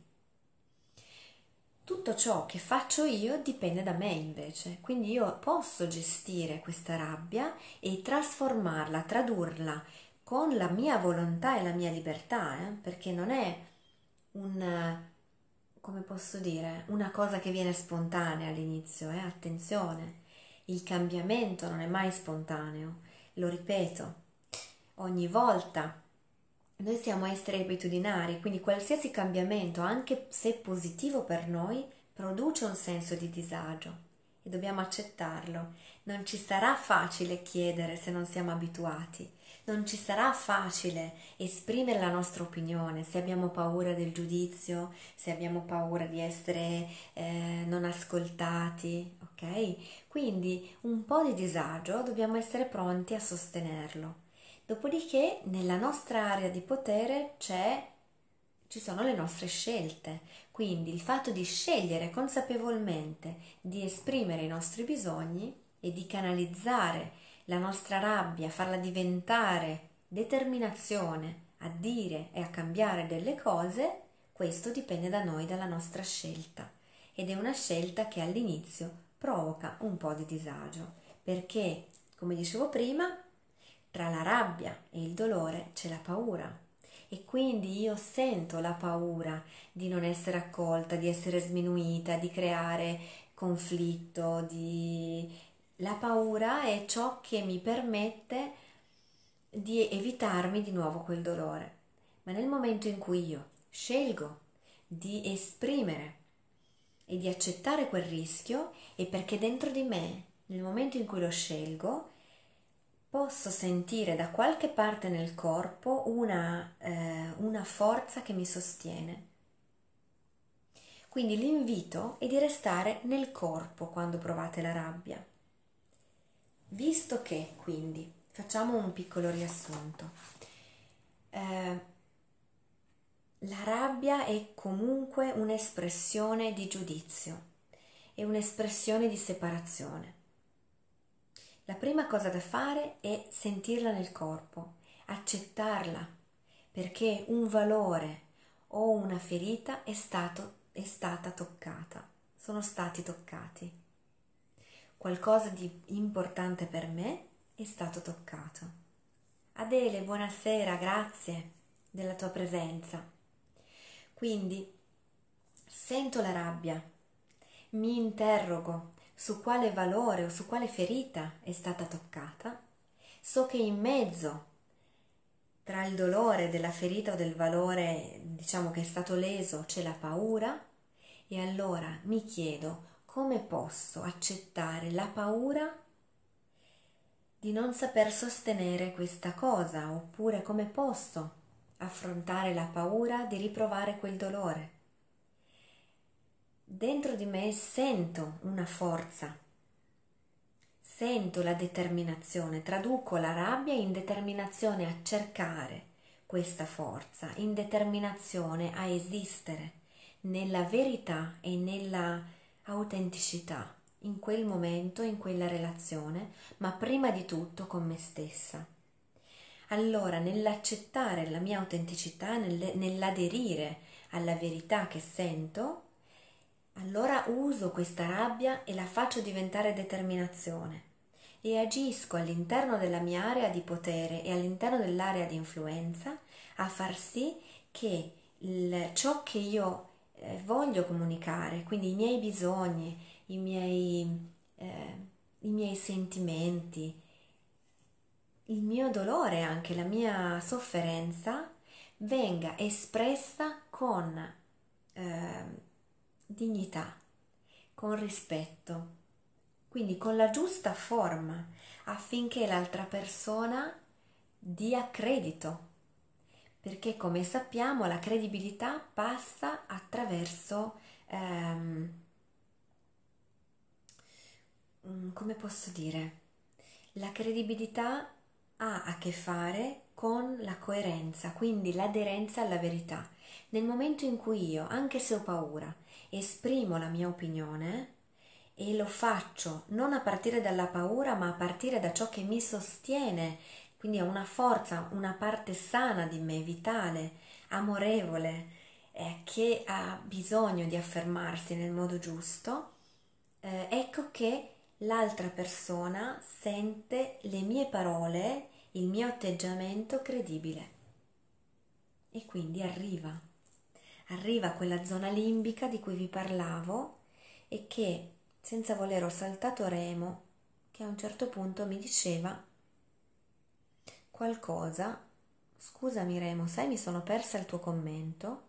[SPEAKER 1] Tutto ciò che faccio io dipende da me invece, quindi io posso gestire questa rabbia e trasformarla, tradurla con la mia volontà e la mia libertà, eh? Perché non è un, come posso dire, una cosa che viene spontanea all'inizio, eh? Attenzione, il cambiamento non è mai spontaneo, lo ripeto, ogni volta noi siamo esseri abitudinari, quindi qualsiasi cambiamento, anche se positivo per noi, produce un senso di disagio e dobbiamo accettarlo. Non ci sarà facile chiedere se non siamo abituati, Non ci sarà facile esprimere la nostra opinione se abbiamo paura del giudizio, se abbiamo paura di essere eh, non ascoltati, ok? Quindi un po' di disagio dobbiamo essere pronti a sostenerlo. Dopodiché nella nostra area di potere c'è, ci sono le nostre scelte, quindi il fatto di scegliere consapevolmente di esprimere i nostri bisogni e di canalizzare la nostra rabbia, farla diventare determinazione a dire e a cambiare delle cose, questo dipende da noi, dalla nostra scelta. Ed è una scelta che all'inizio provoca un po' di disagio, perché, come dicevo prima, tra la rabbia e il dolore c'è la paura. E quindi io sento la paura di non essere accolta, di essere sminuita, di creare conflitto, di... La paura è ciò che mi permette di evitarmi di nuovo quel dolore. Ma nel momento in cui io scelgo di esprimere e di accettare quel rischio, è perché dentro di me, nel momento in cui lo scelgo, posso sentire da qualche parte nel corpo una, eh, una forza che mi sostiene. Quindi l'invito è di restare nel corpo quando provate la rabbia. Visto che, quindi, facciamo un piccolo riassunto. Eh, la rabbia è comunque un'espressione di giudizio, è un'espressione di separazione. La prima cosa da fare è sentirla nel corpo, accettarla, perché un valore o una ferita è stato, è stata toccata, sono stati toccati. Qualcosa di importante per me è stato toccato. Adele, buonasera, grazie della tua presenza. Quindi sento la rabbia, mi interrogo su quale valore o su quale ferita è stata toccata, so che in mezzo tra il dolore della ferita o del valore, diciamo, che è stato leso, c'è la paura, e allora mi chiedo come posso accettare la paura di non saper sostenere questa cosa, oppure come posso affrontare la paura di riprovare quel dolore. Dentro di me sento una forza, sento la determinazione, traduco la rabbia in determinazione a cercare questa forza, in determinazione a esistere nella verità e nella autenticità in quel momento, in quella relazione, ma prima di tutto con me stessa. Allora, nell'accettare la mia autenticità, nell'aderire alla verità che sento, allora uso questa rabbia e la faccio diventare determinazione e agisco all'interno della mia area di potere e all'interno dell'area di influenza a far sì che il, ciò che io eh, voglio comunicare, quindi i miei bisogni, i miei, eh, i miei sentimenti, il mio dolore, anche la mia sofferenza, venga espressa con eh, dignità, con rispetto, quindi con la giusta forma, affinché l'altra persona dia credito, perché come sappiamo la credibilità passa attraverso, ehm, come posso dire, la credibilità ha a che fare con la coerenza, quindi l'aderenza alla verità. Nel momento in cui io, anche se ho paura, esprimo la mia opinione e lo faccio non a partire dalla paura, ma a partire da ciò che mi sostiene, quindi a una forza, una parte sana di me, vitale, amorevole, eh, che ha bisogno di affermarsi nel modo giusto, eh, ecco che l'altra persona sente le mie parole, il mio atteggiamento credibile e quindi arriva, arriva quella zona limbica di cui vi parlavo e che senza voler ho saltato Remo che a un certo punto mi diceva qualcosa. Scusami Remo, sai, mi sono persa il tuo commento,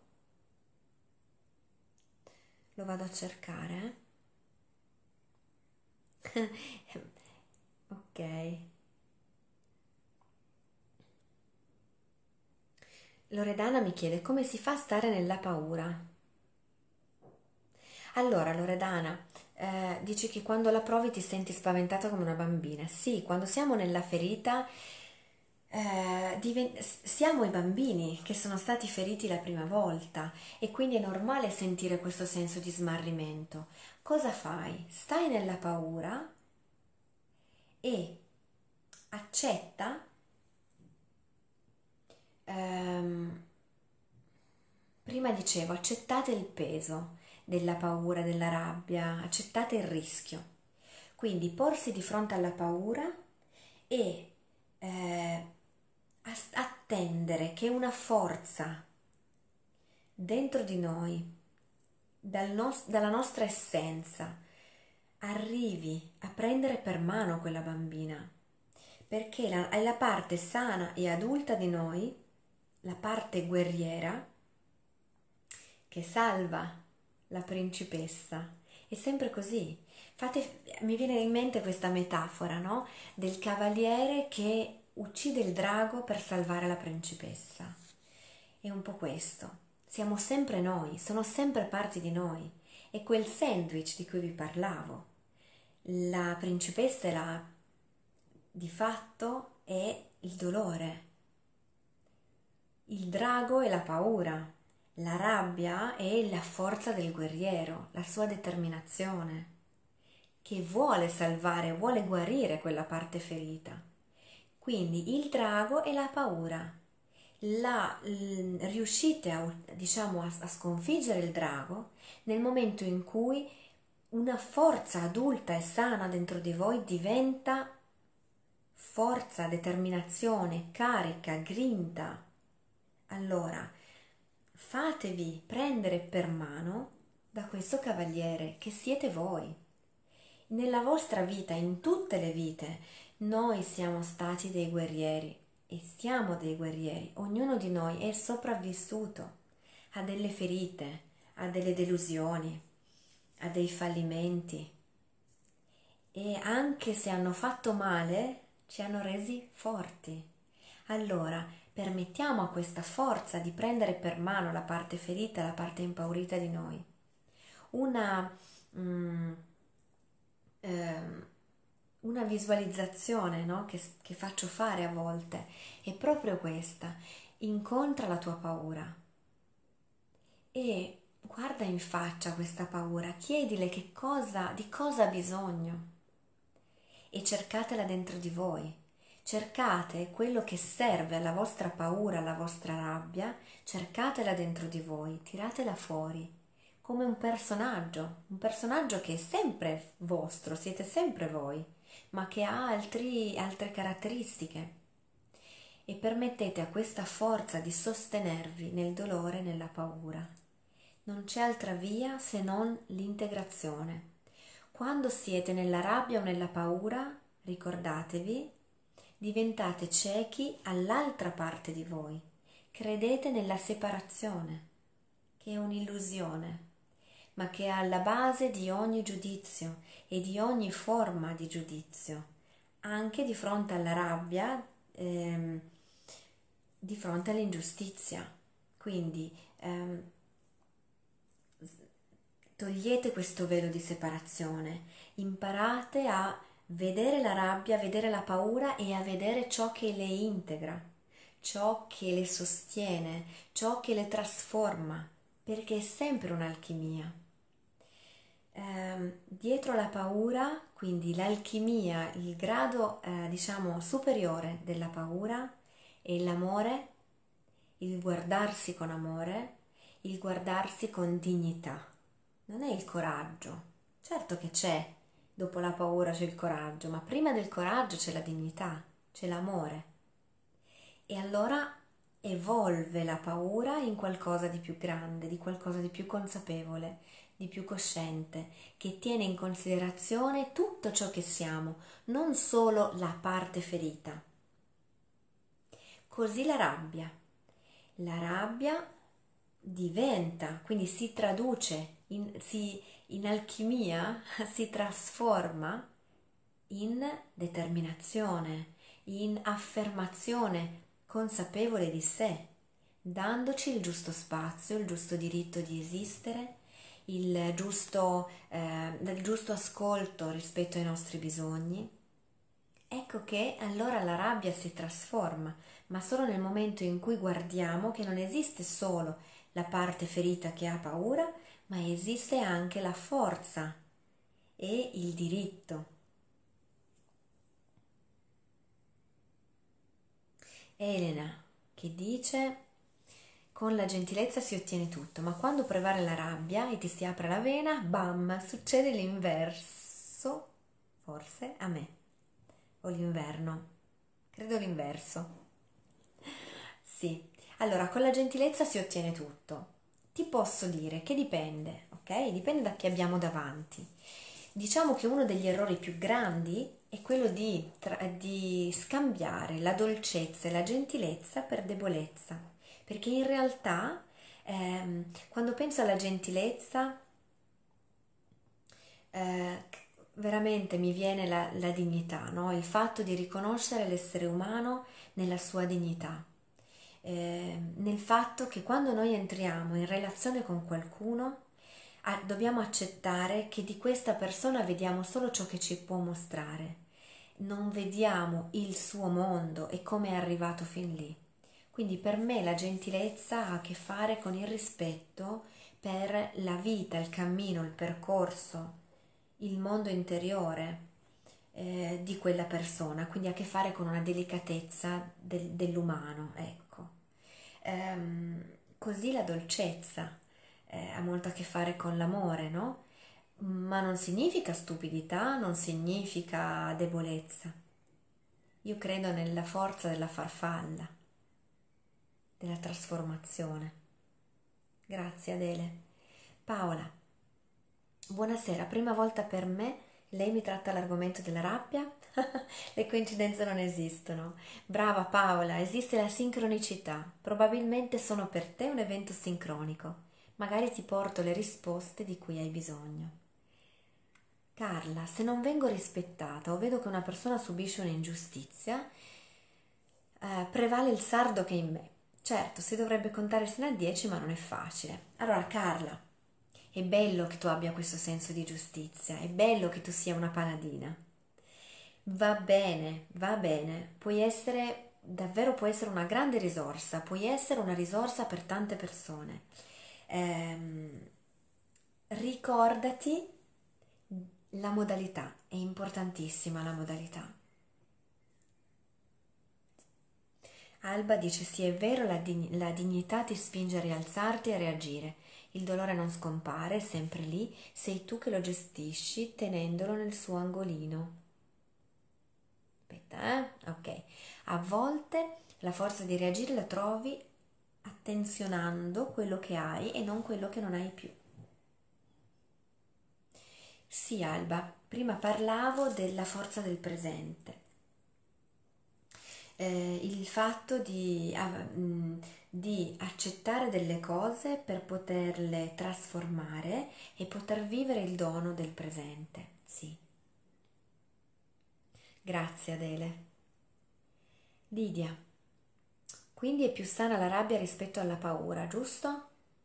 [SPEAKER 1] lo vado a cercare, eh? Ok. Loredana mi chiede come si fa a stare nella paura. Allora, Loredana, eh, dici che quando la provi ti senti spaventata come una bambina. Sì, quando siamo nella ferita, eh, diven- siamo i bambini che sono stati feriti la prima volta e quindi è normale sentire questo senso di smarrimento. Cosa fai? Stai nella paura e accetta, ehm, prima dicevo, accettate il peso della paura, della rabbia, accettate il rischio. Quindi porsi di fronte alla paura e eh, as- attendere che una forza dentro di noi, dal nos- dalla nostra essenza, arrivi a prendere per mano quella bambina, perché la- è la parte sana e adulta di noi, la parte guerriera, che salva la principessa. È sempre così. Fate, mi viene in mente questa metafora, no? Del cavaliere che uccide il drago per salvare la principessa. È un po' questo. Siamo sempre noi, sono sempre parti di noi. È quel sandwich di cui vi parlavo. La principessa è la, di fatto è il dolore, il drago è la paura, la rabbia è la forza del guerriero, la sua determinazione, che vuole salvare, vuole guarire quella parte ferita. Quindi il drago è la paura. La, l- riuscite a, diciamo, a, a sconfiggere il drago nel momento in cui una forza adulta e sana dentro di voi diventa forza, determinazione, carica, grinta. Allora, fatevi prendere per mano da questo cavaliere che siete voi. Nella vostra vita, in tutte le vite, noi siamo stati dei guerrieri e siamo dei guerrieri. Ognuno di noi è sopravvissuto a delle ferite, a delle delusioni, a dei fallimenti e anche se hanno fatto male, ci hanno resi forti. Allora, permettiamo a questa forza di prendere per mano la parte ferita, la parte impaurita di noi. Una, mm, ehm, una visualizzazione, no, che, che faccio fare a volte è proprio questa. Incontra la tua paura e guarda in faccia questa paura, chiedile che cosa, di cosa ha bisogno e cercatela dentro di voi. Cercate quello che serve alla vostra paura, alla vostra rabbia, cercatela dentro di voi, tiratela fuori, come un personaggio, un personaggio che è sempre vostro, siete sempre voi, ma che ha altri, altre caratteristiche. E permettete a questa forza di sostenervi nel dolore e nella paura. Non c'è altra via se non l'integrazione. Quando siete nella rabbia o nella paura, ricordatevi, diventate ciechi all'altra parte di voi. Credete nella separazione, che è un'illusione, ma che è alla base di ogni giudizio e di ogni forma di giudizio, anche di fronte alla rabbia, ehm, di fronte all'ingiustizia. Quindi ehm, togliete questo velo di separazione, imparate a vedere la rabbia, a vedere la paura e a vedere ciò che le integra, ciò che le sostiene, ciò che le trasforma, perché è sempre un'alchimia. Eh, dietro la paura, quindi l'alchimia, il grado eh, diciamo superiore della paura è l'amore, il guardarsi con amore, il guardarsi con dignità. Non è il coraggio. Certo che c'è, dopo la paura c'è il coraggio, ma prima del coraggio c'è la dignità, c'è l'amore. E allora evolve la paura in qualcosa di più grande, di qualcosa di più consapevole, di più cosciente, che tiene in considerazione tutto ciò che siamo, non solo la parte ferita. Così la rabbia. La rabbia diventa, quindi si traduce, in, si, in alchimia, si trasforma in determinazione, in affermazione consapevole di sé, dandoci il giusto spazio, il giusto diritto di esistere, il giusto, eh, il giusto ascolto rispetto ai nostri bisogni. Ecco che allora la rabbia si trasforma, ma solo nel momento in cui guardiamo che non esiste solo la parte ferita che ha paura, ma esiste anche la forza e il diritto. Elena che dice: con la gentilezza si ottiene tutto, ma quando prevale la rabbia e ti si apre la vena, bam, succede l'inverso, forse a me, o l'inverno, credo l'inverso. Sì, allora con la gentilezza si ottiene tutto. Ti posso dire che dipende, ok? Dipende da chi abbiamo davanti. Diciamo che uno degli errori più grandi è quello di, tra- di scambiare la dolcezza e la gentilezza per debolezza, perché in realtà ehm, quando penso alla gentilezza eh, veramente mi viene la, la dignità, no? Il fatto di riconoscere l'essere umano nella sua dignità, eh, nel fatto che quando noi entriamo in relazione con qualcuno ah, dobbiamo accettare che di questa persona vediamo solo ciò che ci può mostrare, non vediamo il suo mondo e come è arrivato fin lì. Quindi per me la gentilezza ha a che fare con il rispetto per la vita, il cammino, il percorso, il mondo interiore eh, di quella persona, quindi ha a che fare con una delicatezza del- dell'umano, ecco. Ehm, così la dolcezza eh, ha molto a che fare con l'amore, no? Ma non significa stupidità, non significa debolezza. Io credo nella forza della farfalla, della trasformazione. Grazie Adele. Paola, buonasera, prima volta per me, lei mi tratta l'argomento della rabbia? Le coincidenze non esistono. Brava Paola, esiste la sincronicità. Probabilmente sono per te un evento sincronico. Magari ti porto le risposte di cui hai bisogno. Carla, se non vengo rispettata o vedo che una persona subisce un'ingiustizia, eh, prevale il sardo che è in me. Certo, si dovrebbe contare sino a dieci, ma non è facile. Allora, Carla, è bello che tu abbia questo senso di giustizia, è bello che tu sia una paladina. Va bene, va bene, puoi essere, davvero puoi essere una grande risorsa, puoi essere una risorsa per tante persone. Ehm, ricordati la modalità, è importantissima la modalità. Alba dice sì, è vero, la, dig- la dignità ti spinge a rialzarti e a reagire. Il dolore non scompare, è sempre lì, sei tu che lo gestisci tenendolo nel suo angolino. Aspetta, eh? Ok. A volte la forza di reagire la trovi attenzionando quello che hai e non quello che non hai più. Sì, Alba, prima parlavo della forza del presente. Eh, il fatto di, ah, mh, di accettare delle cose per poterle trasformare e poter vivere il dono del presente. Sì, grazie Adele. Lidia, quindi è più sana la rabbia rispetto alla paura, giusto?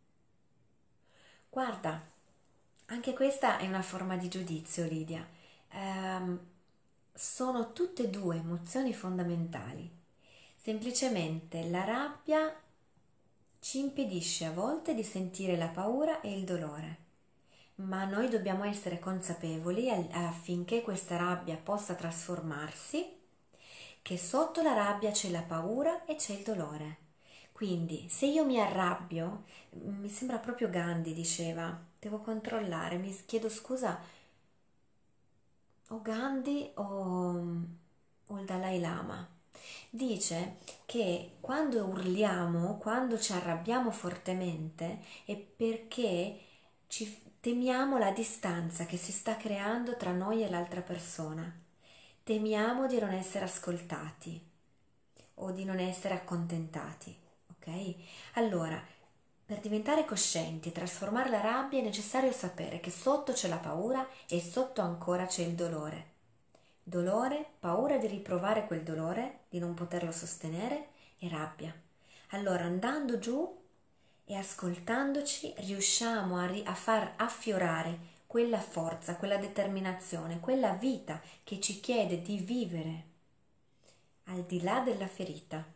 [SPEAKER 1] Guarda, anche questa è una forma di giudizio, Lidia. Ehm, sono tutte e due emozioni fondamentali. Semplicemente la rabbia ci impedisce a volte di sentire la paura e il dolore, ma noi dobbiamo essere consapevoli affinché questa rabbia possa trasformarsi, che sotto la rabbia c'è la paura e c'è il dolore. Quindi, se io mi arrabbio, mi sembra proprio Gandhi diceva, devo controllare, mi chiedo scusa, o Gandhi o, o il Dalai Lama. Dice che quando urliamo, quando ci arrabbiamo fortemente, è perché ci temiamo la distanza che si sta creando tra noi e l'altra persona. Temiamo di non essere ascoltati o di non essere accontentati, ok? Allora, per diventare coscienti e trasformare la rabbia è necessario sapere che sotto c'è la paura e sotto ancora c'è il dolore. Dolore, paura di riprovare quel dolore, di non poterlo sostenere e rabbia. Allora, andando giù e ascoltandoci, riusciamo a, ri- a far affiorare quella forza, quella determinazione, quella vita che ci chiede di vivere al di là della ferita.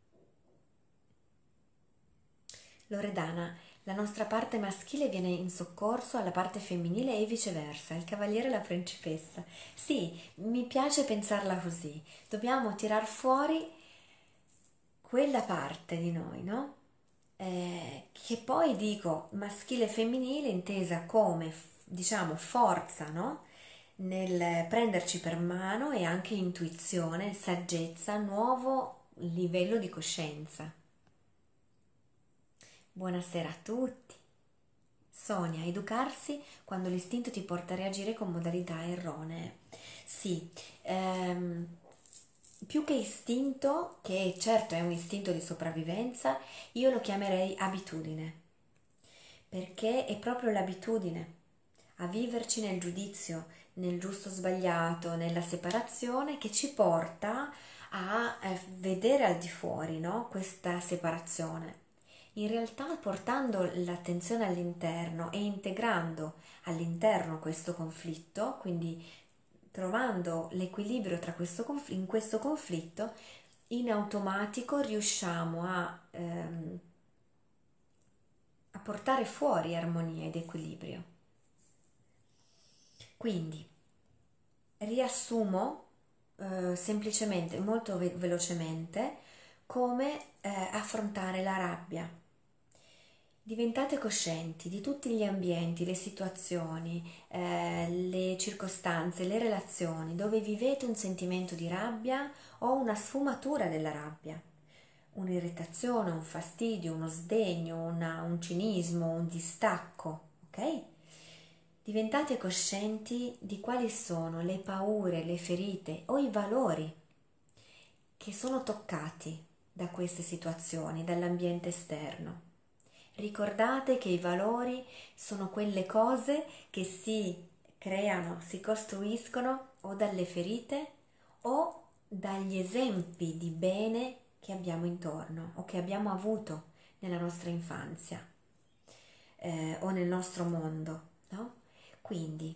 [SPEAKER 1] Loredana, la nostra parte maschile viene in soccorso alla parte femminile e viceversa, il cavaliere e la principessa. Sì, mi piace pensarla così. Dobbiamo tirar fuori quella parte di noi, no? Eh, che poi dico maschile e femminile intesa come, diciamo, forza, no? Nel prenderci per mano e anche intuizione, saggezza, nuovo livello di coscienza. Buonasera a tutti. Sonia, educarsi quando l'istinto ti porta a reagire con modalità erronee. Sì, ehm, più che istinto, che certo è un istinto di sopravvivenza, io lo chiamerei abitudine, perché è proprio l'abitudine a viverci nel giudizio, nel giusto sbagliato, nella separazione che ci porta a eh, vedere al di fuori, no? Questa separazione. In realtà portando l'attenzione all'interno e integrando all'interno questo conflitto, quindi trovando l'equilibrio tra questo confl- in questo conflitto, in automatico riusciamo a, ehm, a portare fuori armonia ed equilibrio. Quindi riassumo eh, semplicemente, molto ve- velocemente, come eh, affrontare la rabbia. Diventate coscienti di tutti gli ambienti, le situazioni, eh, le circostanze, le relazioni dove vivete un sentimento di rabbia o una sfumatura della rabbia, un'irritazione, un fastidio, uno sdegno, una- un cinismo, un distacco, ok? Diventate coscienti di quali sono le paure, le ferite o i valori che sono toccati da queste situazioni, dall'ambiente esterno. Ricordate che i valori sono quelle cose che si creano, si costruiscono o dalle ferite o dagli esempi di bene che abbiamo intorno o che abbiamo avuto nella nostra infanzia eh, o nel nostro mondo, no? Quindi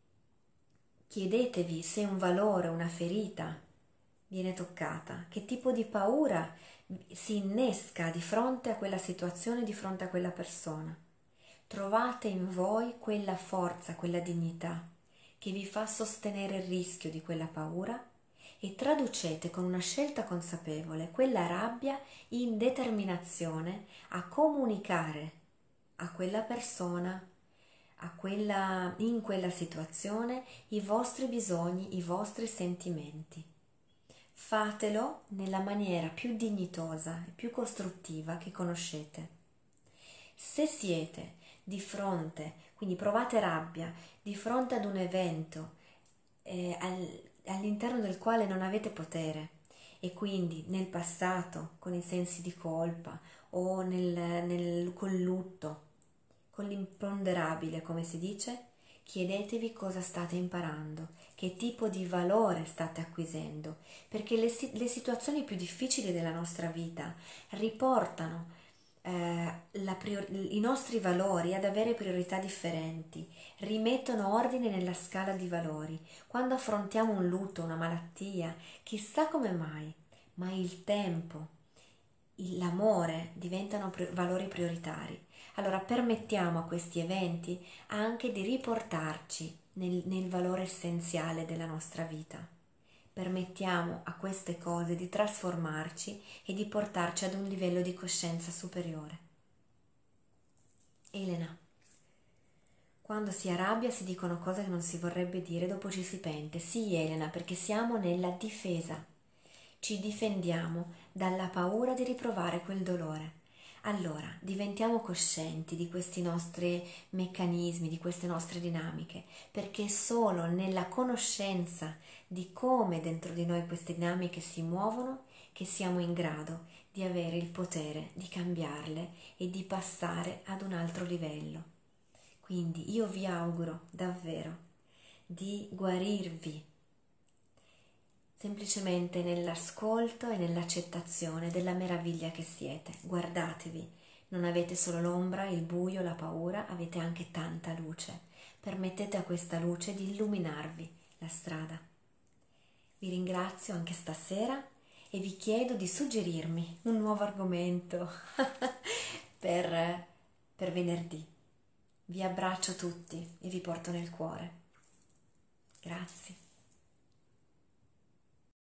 [SPEAKER 1] chiedetevi se un valore, una ferita viene toccata, che tipo di paura si innesca di fronte a quella situazione, di fronte a quella persona. Trovate in voi quella forza, quella dignità che vi fa sostenere il rischio di quella paura e traducete con una scelta consapevole quella rabbia in determinazione a comunicare a quella persona, a quella, in quella situazione, i vostri bisogni, i vostri sentimenti. Fatelo nella maniera più dignitosa e più costruttiva che conoscete. Se siete di fronte, quindi provate rabbia, di fronte ad un evento eh, al- all'interno del quale non avete potere e quindi nel passato con i sensi di colpa o nel, nel, col lutto, con l'imponderabile, come si dice, chiedetevi cosa state imparando, che tipo di valore state acquisendo, perché le, le situazioni più difficili della nostra vita riportano eh, la prior- i nostri valori ad avere priorità differenti, rimettono ordine nella scala di valori. Quando affrontiamo un lutto, una malattia, chissà come mai, ma il tempo, il- l'amore diventano pri- valori prioritari. Allora permettiamo a questi eventi anche di riportarci nel, nel valore essenziale della nostra vita. Permettiamo a queste cose di trasformarci e di portarci ad un livello di coscienza superiore. Elena, quando si arrabbia si dicono cose che non si vorrebbe dire, dopo ci si pente. Sì, Elena, perché siamo nella difesa. Ci difendiamo dalla paura di riprovare quel dolore. Allora, diventiamo coscienti di questi nostri meccanismi, di queste nostre dinamiche, perché è solo nella conoscenza di come dentro di noi queste dinamiche si muovono che siamo in grado di avere il potere di cambiarle e di passare ad un altro livello. Quindi io vi auguro davvero di guarirvi semplicemente nell'ascolto e nell'accettazione della meraviglia che siete. Guardatevi, non avete solo l'ombra, il buio, la paura, avete anche tanta luce. Permettete a questa luce di illuminarvi la strada. Vi ringrazio anche stasera e vi chiedo di suggerirmi un nuovo argomento per, per venerdì. Vi abbraccio tutti e vi porto nel cuore. Grazie.